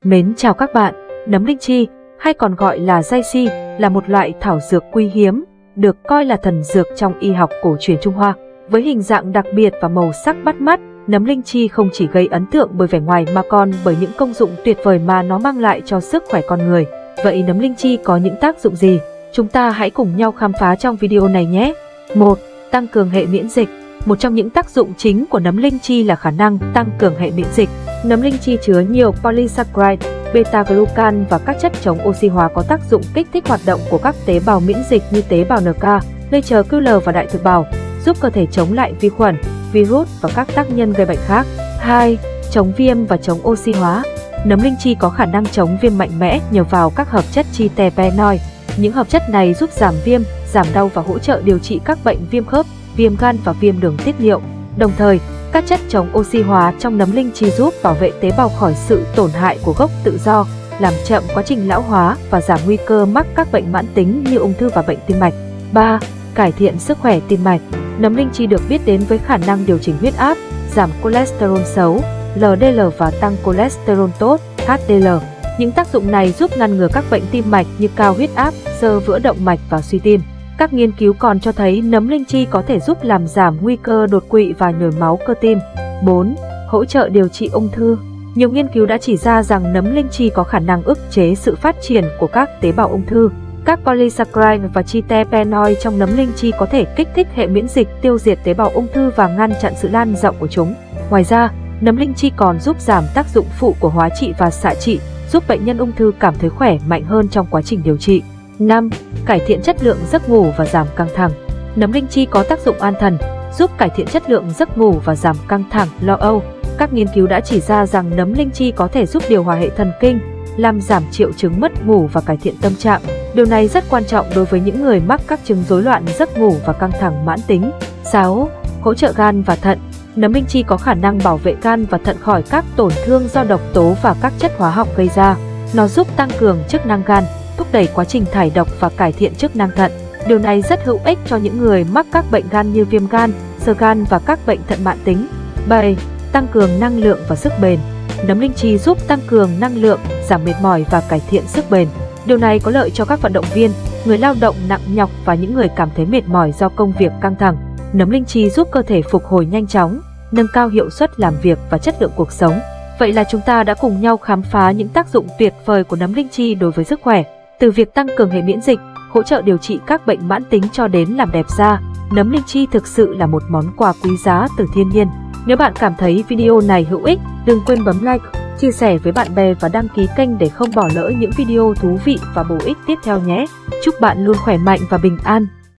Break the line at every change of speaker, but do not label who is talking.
Mến chào các bạn, nấm linh chi, hay còn gọi là dai si, là một loại thảo dược quý hiếm, được coi là thần dược trong y học cổ truyền Trung Hoa. Với hình dạng đặc biệt và màu sắc bắt mắt, nấm linh chi không chỉ gây ấn tượng bởi vẻ ngoài mà còn bởi những công dụng tuyệt vời mà nó mang lại cho sức khỏe con người. Vậy nấm linh chi có những tác dụng gì? Chúng ta hãy cùng nhau khám phá trong video này nhé! 1. Tăng cường hệ miễn dịch. Một trong những tác dụng chính của nấm linh chi là khả năng tăng cường hệ miễn dịch. Nấm linh chi chứa nhiều polysaccharide, beta-glucan và các chất chống oxy hóa có tác dụng kích thích hoạt động của các tế bào miễn dịch như tế bào NK, Laser QL và đại thực bào, giúp cơ thể chống lại vi khuẩn, virus và các tác nhân gây bệnh khác. 2. Chống viêm và chống oxy hóa. Nấm linh chi có khả năng chống viêm mạnh mẽ nhờ vào các hợp chất triterpenoid. Những hợp chất này giúp giảm viêm, giảm đau và hỗ trợ điều trị các bệnh viêm khớp, viêm gan và viêm đường tiết niệu. Đồng thời, các chất chống oxy hóa trong nấm linh chi giúp bảo vệ tế bào khỏi sự tổn hại của gốc tự do, làm chậm quá trình lão hóa và giảm nguy cơ mắc các bệnh mãn tính như ung thư và bệnh tim mạch. 3. Cải thiện sức khỏe tim mạch. Nấm linh chi được biết đến với khả năng điều chỉnh huyết áp, giảm cholesterol xấu, LDL và tăng cholesterol tốt, HDL. Những tác dụng này giúp ngăn ngừa các bệnh tim mạch như cao huyết áp, xơ vữa động mạch và suy tim. Các nghiên cứu còn cho thấy nấm linh chi có thể giúp làm giảm nguy cơ đột quỵ và nhồi máu cơ tim. 4. Hỗ trợ điều trị ung thư. Nhiều nghiên cứu đã chỉ ra rằng nấm linh chi có khả năng ức chế sự phát triển của các tế bào ung thư. Các polysaccharide và triterpenoid trong nấm linh chi có thể kích thích hệ miễn dịch, tiêu diệt tế bào ung thư và ngăn chặn sự lan rộng của chúng. Ngoài ra, nấm linh chi còn giúp giảm tác dụng phụ của hóa trị và xạ trị, giúp bệnh nhân ung thư cảm thấy khỏe mạnh hơn trong quá trình điều trị. 5. Cải thiện chất lượng giấc ngủ và giảm căng thẳng. Nấm linh chi có tác dụng an thần, giúp cải thiện chất lượng giấc ngủ và giảm căng thẳng, lo âu. Các nghiên cứu đã chỉ ra rằng nấm linh chi có thể giúp điều hòa hệ thần kinh, làm giảm triệu chứng mất ngủ và cải thiện tâm trạng. Điều này rất quan trọng đối với những người mắc các chứng rối loạn giấc ngủ và căng thẳng mãn tính. 6. Hỗ trợ gan và thận. Nấm linh chi có khả năng bảo vệ gan và thận khỏi các tổn thương do độc tố và các chất hóa học gây ra. Nó giúp tăng cường chức năng gan, thúc đẩy quá trình thải độc và cải thiện chức năng thận. Điều này rất hữu ích cho những người mắc các bệnh gan như viêm gan, xơ gan và các bệnh thận mãn tính. 7. Tăng cường năng lượng và sức bền. Nấm linh chi giúp tăng cường năng lượng, giảm mệt mỏi và cải thiện sức bền. Điều này có lợi cho các vận động viên, người lao động nặng nhọc và những người cảm thấy mệt mỏi do công việc căng thẳng. Nấm linh chi giúp cơ thể phục hồi nhanh chóng, nâng cao hiệu suất làm việc và chất lượng cuộc sống. Vậy là chúng ta đã cùng nhau khám phá những tác dụng tuyệt vời của nấm linh chi đối với sức khỏe. Từ việc tăng cường hệ miễn dịch, hỗ trợ điều trị các bệnh mãn tính cho đến làm đẹp da, nấm linh chi thực sự là một món quà quý giá từ thiên nhiên. Nếu bạn cảm thấy video này hữu ích, đừng quên bấm like, chia sẻ với bạn bè và đăng ký kênh để không bỏ lỡ những video thú vị và bổ ích tiếp theo nhé. Chúc bạn luôn khỏe mạnh và bình an!